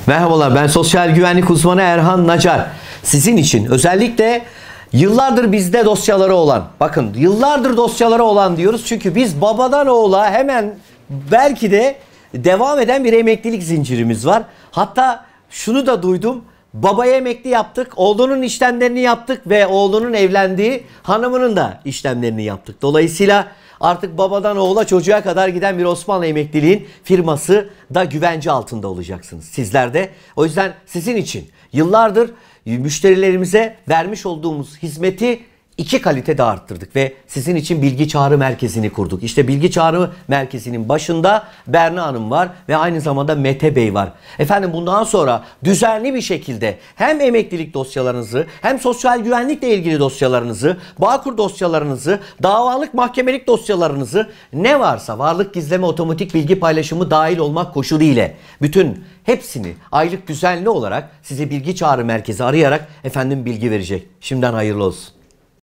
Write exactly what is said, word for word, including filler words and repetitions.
Merhabalar, ben sosyal güvenlik uzmanı Erhan Nacar. Sizin için özellikle yıllardır bizde dosyaları olan, bakın yıllardır dosyaları olan diyoruz çünkü biz babadan oğula hemen belki de devam eden bir emeklilik zincirimiz var. Hatta şunu da duydum, babaya emekli yaptık, oğlunun işlemlerini yaptık ve oğlunun evlendiği hanımının da işlemlerini yaptık. Dolayısıyla artık babadan oğula çocuğa kadar giden bir Osmanlı emekliliğin firması da güvence altında olacaksınız. Sizler de. O yüzden sizin için yıllardır müşterilerimize vermiş olduğumuz hizmeti iki kalitede arttırdık ve sizin için bilgi çağrı merkezini kurduk. İşte bilgi çağrı merkezinin başında Berna Hanım var ve aynı zamanda Mete Bey var. Efendim bundan sonra düzenli bir şekilde hem emeklilik dosyalarınızı hem sosyal güvenlikle ilgili dosyalarınızı, Bağkur dosyalarınızı, davalık mahkemelik dosyalarınızı ne varsa varlık gizleme otomatik bilgi paylaşımı dahil olmak koşulu ile bütün hepsini aylık düzenli olarak size bilgi çağrı merkezi arayarak efendim bilgi verecek. Şimdiden hayırlı olsun.